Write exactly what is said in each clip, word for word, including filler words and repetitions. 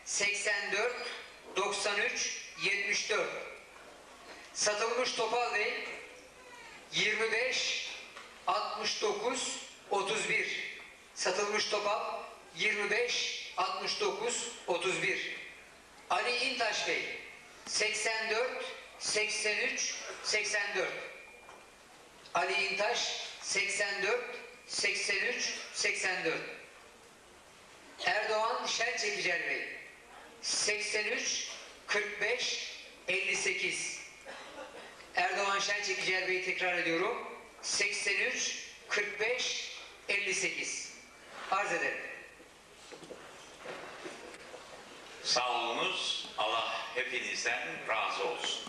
seksen dört doksan üç yetmiş dört. Satılmış Topal Bey yirmi beş altmış dokuz otuz bir. Satılmış Topal yirmi beş altmış dokuz otuz bir. Ali İntaş Bey seksen dört seksen üç seksen dört. Ali İntaş seksen dört seksen üç seksen dört. Erdoğan Şençekicer Bey seksen üç kırk beş elli sekiz. Erdoğan Şençekicer Bey'i tekrar ediyorum. seksen üç kırk beş elli sekiz. Arz ederim. Sağ olunuz. Allah hepinizden razı olsun.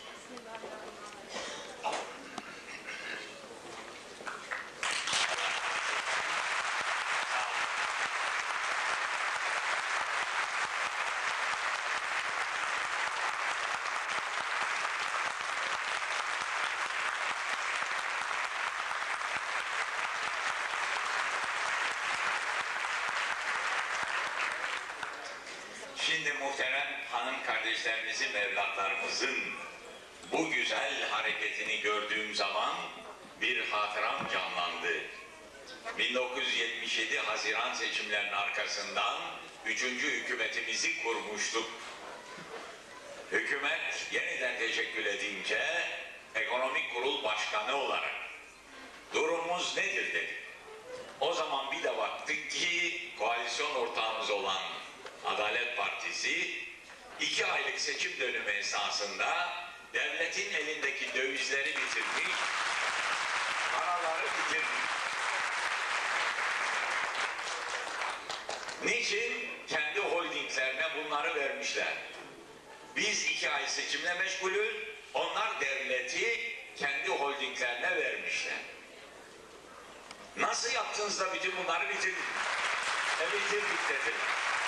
Şimdi muhterem hanım kardeşlerimizin, evlatlarımızın bu güzel hareketini gördüğüm zaman bir hatıram canlandı. bin dokuz yüz yetmiş yedi Haziran seçimlerinin arkasından üçüncü hükümetimizi kurmuştuk. Hükümet yeniden teşekkül edince Ekonomik Kurul Başkanı olarak durumumuz nedir dedik. O zaman bir de baktık ki koalisyon ortağımız olan Adalet Partisi iki aylık seçim dönümü esasında devletin elindeki dövizleri bitirmiş, paraları bitirmiş. Niçin? Kendi holdinglerine bunları vermişler. Biz iki ay seçimle meşgulüz, onlar devleti kendi holdinglerine vermişler. Nasıl yaptınız da bütün bunları bitirdiniz? E bitirdik dediler.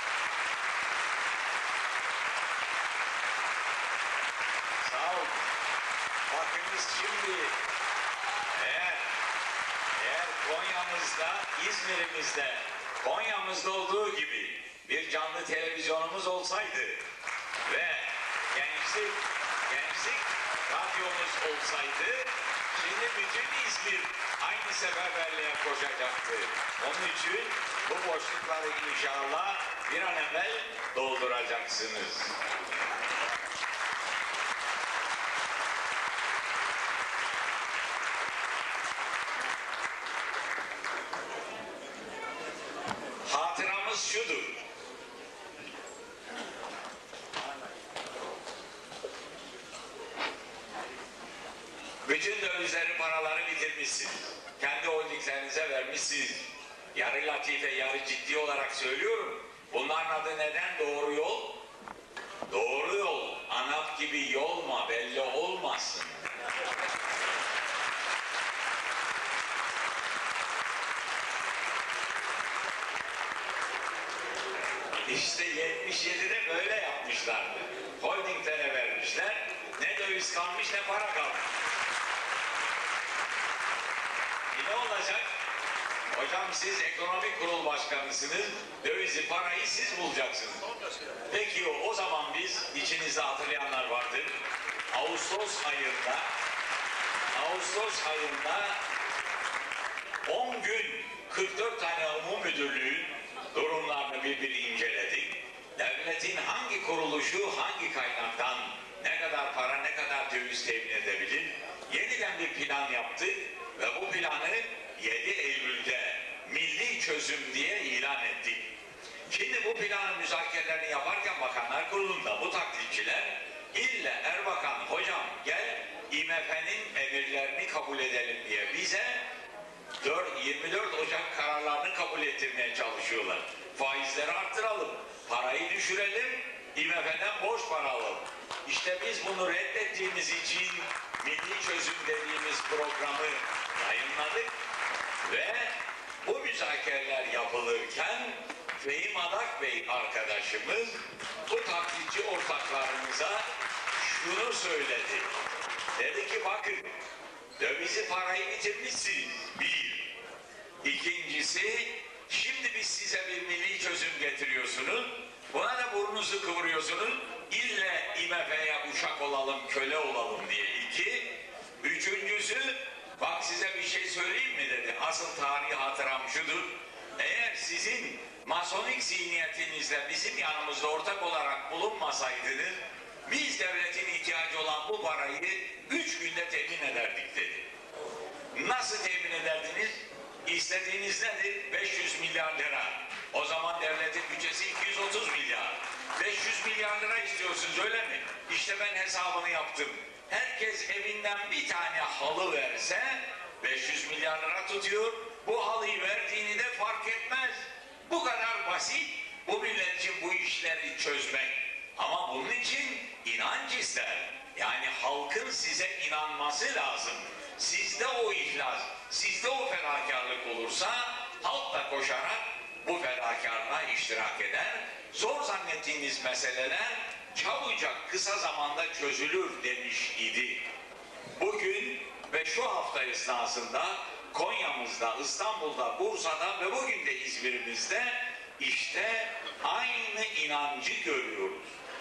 Sağ olun. Bakınız şimdi eğer, eğer Konya'mızda, İzmir'imizde, Konya'mızda olduğu gibi bir canlı televizyonumuz olsaydı ve gençlik, gençlik radyomuz olsaydı şimdi bütün İzmir aynı seferberliğe koşacaktı. Onun için bu boşlukları inşallah bir an evvel dolduracaksınız. Hatıramız şudur. Bütün dövizleri, paraları bitirmişsiniz. Kendi holdinglerinize vermişsiniz. Yarı latife, yarı ciddi olarak söylüyorum. Bunların adı neden doğru yol? Doğru yol. ANAP gibi yolma, belli olmasın. İşte yetmiş yedide böyle yapmışlardı. Holdinglere vermişler. Ne döviz kalmış ne para kalmış. E ne olacak? Hocam siz ekonomik kurul başkanısınız. Dövizi, parayı siz bulacaksınız. Peki o, o zaman biz, içinizde hatırlayanlar vardır. Ağustos ayında Ağustos ayında on gün kırk dört tane umum müdürlüğün durumlarını bir bir inceledik. Devletin hangi kuruluşu hangi kaynaktan ne kadar para, ne kadar döviz temin edebilir? Yeniden bir plan yaptık ve bu planı yedi Eylül'de milli çözüm diye ilan ettik. Şimdi bu planın müzakerelerini yaparken Bakanlar Kurulu'nda bu taklitçiler ille Erbakan hocam gel I M F'nin emirlerini kabul edelim diye bize yirmi dört Ocak kararlarını kabul ettirmeye çalışıyorlar. Faizleri arttıralım, parayı düşürelim, I M F'den borç para alalım. İşte biz bunu reddettiğimiz için milli çözüm dediğimiz programı yayınladık ve bu müzakereler yapılırken Fehim Adak Bey arkadaşımız bu taklitçi ortaklarımıza şunu söyledi. Dedi ki bakın dövizi, parayı bitirmişsiniz. Bir. İkincisi şimdi biz size bir milli çözüm getiriyorsunuz. Buna da burnu burnunuzu kıvırıyorsunuz. İlle I M F'ye uşak olalım, köle olalım diye. İki. Üçüncüsü, bak size bir şey söyleyeyim mi dedi. Asıl tarihi hatıram şudur. Eğer sizin masonik zihniyetinizle bizim yanımızda ortak olarak bulunmasaydınız, biz devletin ihtiyacı olan bu parayı üç günde temin ederdik dedi. Nasıl temin ederdiniz? İstediğiniz nedir? beş yüz milyar lira. O zaman devletin bütçesi iki yüz otuz milyar. beş yüz milyar lira istiyorsunuz öyle mi? İşte ben hesabını yaptım. Herkes evinden bir tane halı verse beş yüz milyar lira tutuyor. Bu halıyı verdiğini de fark etmez. Bu kadar basit. Bu millet için bu işleri çözmek. Ama bunun için inanç ister. Yani halkın size inanması lazım. Sizde o ihlas, sizde o fedakarlık olursa halk da koşarak bu fedakarlığa iştirak eder. Zor zannettiğiniz meseleler çabucak kısa zamanda çözülür demiş idi. Bugün ve şu hafta esnasında Konya'mızda, İstanbul'da, Bursa'da ve bugün de İzmir'imizde işte aynı inancı görüyoruz.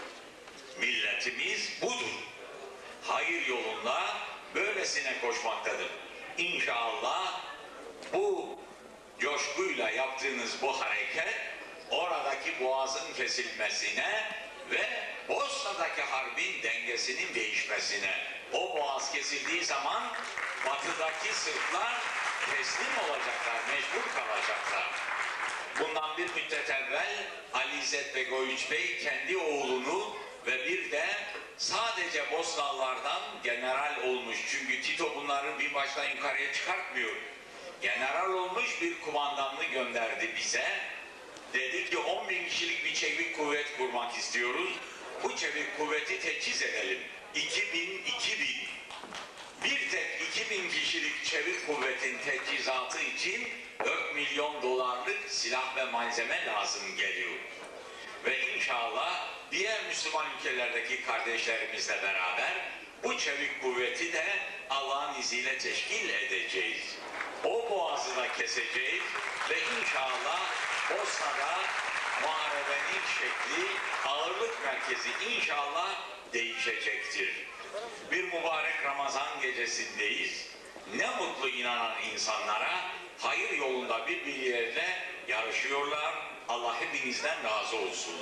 Milletimiz budur. Hayır yolunda böylesine koşmaktadır. İnşallah bu coşkuyla yaptığınız bu hareket oradaki boğazın kesilmesine ve Bosna'daki harbin dengesinin değişmesine, o boğaz kesildiği zaman batıdaki Sırplar teslim olacaklar, mecbur kalacaklar. Bundan bir müddet evvel Ali İzzet Begoviç Bey kendi oğlunu ve bir de sadece Bosnalılardan general olmuş, çünkü Tito bunları bir baştan yukarıya çıkartmıyor. General olmuş bir kumandanını gönderdi bize. Dedi ki on bin kişilik bir çevik kuvvet kurmak istiyoruz. Bu çevik kuvveti teçhiz edelim. iki bin, iki bin. Bir tek iki bin kişilik çevik kuvvetin teçhizatı için dört milyon dolarlık silah ve malzeme lazım geliyor. Ve inşallah diğer Müslüman ülkelerdeki kardeşlerimizle beraber bu çevik kuvveti de Allah'ın izniyle teşkil edeceğiz. O boğazı da keseceğiz ve inşallah Bosna'da muharebenin şekli, ağırlık merkezi inşallah değişecektir. Bir mübarek Ramazan gecesindeyiz. Ne mutlu inanan insanlara hayır yolunda birbirleriyle yarışıyorlar. Allah hepinizden razı olsun.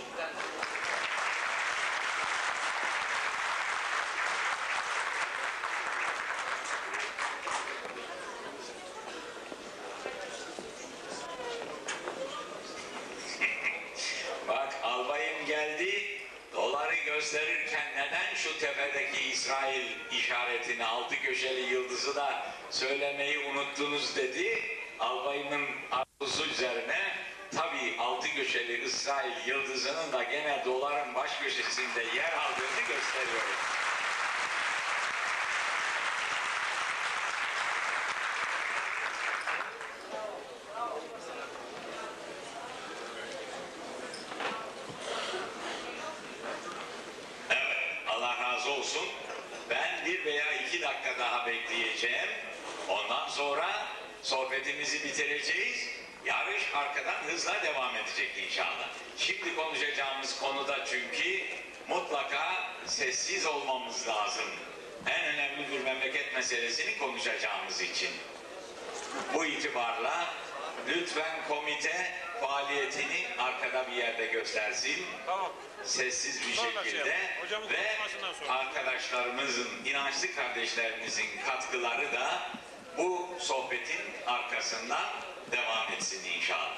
Bak albayım geldi, doları gösterirken neden şu tepedeki İsrail işaretini, altı köşeli yıldızı da söylemeyi unuttunuz dedi. Albayımın arzusu üzerine tabii altı köşeli İsrail yıldızının da gene doların baş köşesinde yer aldığını gösteriyor. Olsun. Ben bir veya iki dakika daha bekleyeceğim. Ondan sonra sohbetimizi bitireceğiz. Yarış arkadan hızla devam edecek inşallah. Şimdi konuşacağımız konuda çünkü mutlaka sessiz olmamız lazım. En önemli bir memleket meselesini konuşacağımız için. Bu itibarla lütfen komite faaliyetini arkada bir yerde göstersin. Tamam. Sessiz bir şekilde ve arkadaşlarımızın, inançlı kardeşlerimizin katkıları da bu sohbetin arkasından devam etsin inşallah.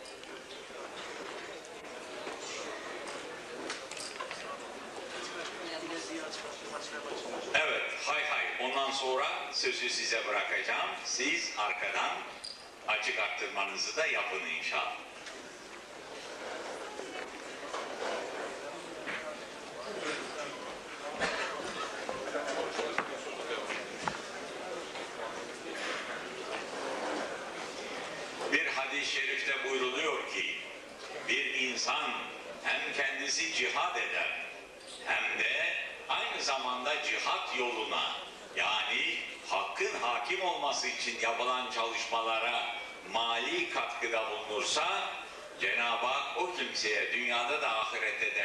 Evet, hay hay. Ondan sonra sözü size bırakacağım. Siz arkadan açık arttırmanızı da yapın inşallah. Bir hadis-i şerifte buyruluyor ki bir insan hem kendisi cihad eder hem de aynı zamanda cihat yoluna, yani hakkın hakim olması için yapılan çalışmalara mali katkıda bulunursa Cenab-ı Hak o kimseye dünyada da ahirette de